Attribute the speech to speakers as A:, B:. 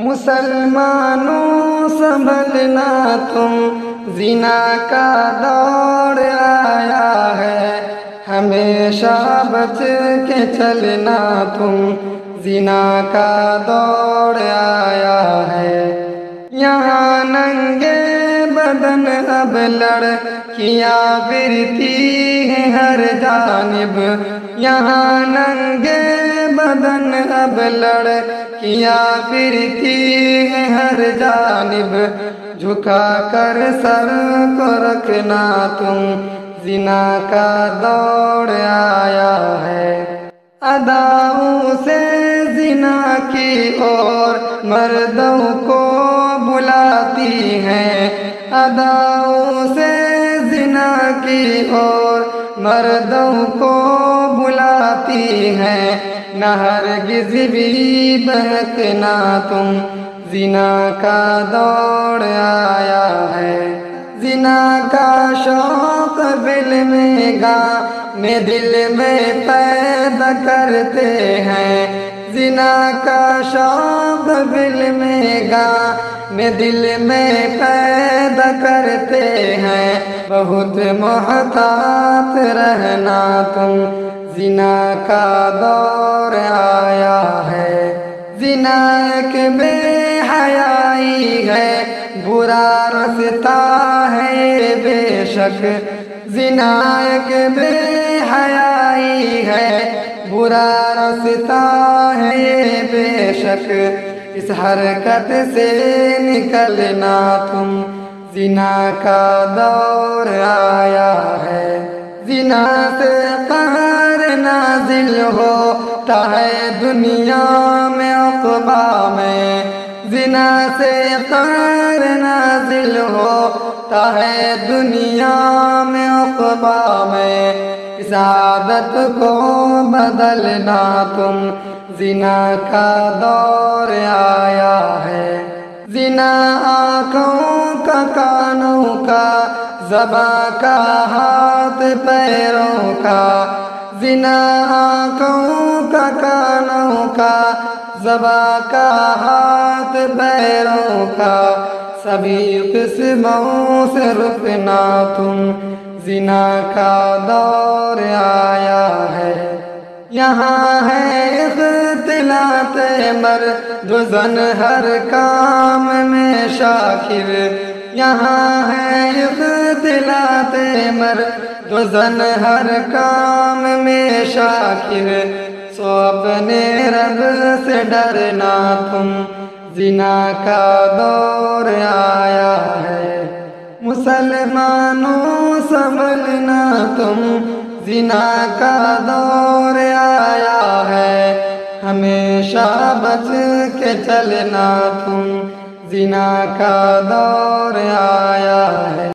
A: مسلمانوں سنبھلنا تم، زنا کا دور آیا ہے، ہمیشہ بچ کے چلنا تم، زنا کا دور آیا ہے۔ یہاں ننگے بدن اب لڑکیاں پھرتی ہیں ہر جانب، یہاں ننگے بدن اب لڑکیاں پھرتی ہیں ہر جانب، جھکا کر سر کو رکھنا تم، زنا کا دور آیا ہے۔ اداؤں سے زنا کی اور مردوں کو بلاتی ہیں، اداؤں سے زنا کی اور مردوں کو بلاتی ہیں، نہ ہرگز بھی بہکنا تم، زنا کا دور آیا ہے۔ زنا کا شوق دل میں گانے دل میں پیدا کرتے ہیں، زنا کا شوق دل میں گانے دل میں پیدا کرتے ہیں، بہت محتاط رہنا تم، زنا کا دور آیا ہے۔ زنا ایک بے حیائی ہے، برا رستہ ہے بے شک، زنا ایک بے حیائی ہے، برا رستہ ہے بے شک، اس حرکت سے نکلنا تم، زنا کا دور آیا ہے۔ زنا سے قہر نازل ہوتا ہے دنیا میں عقبہ میں، زنا سے قہر نازل ہوتا ہے دنیا میں عقبہ میں، اس عادت کو بدلنا تم، زنا کا دور آیا ہے۔ زنا آنکھوں کا، کانوں کا، زباں کا، ہاتھ پیروں کا، زنا آنکھوں کا، کانوں کا، زباں کا، ہاتھ پیروں کا، سبھی قسموں سے رکنا تم، زنا کا دور آیا ہے۔ یہاں ہے اختلاط مرد و زن ہر کام میں شاکر، یہاں ہے اختلاط مرد و زن ہر کام میں شاکر، سو اپنے رب سے ڈرنا تم، زنا کا دور آیا ہے۔ مسلمانوں سنبھلنا تم، زنا کا دور آیا ہے، ہمیشہ بچ کے چلنا تم، زنا کا دور آیا ہے۔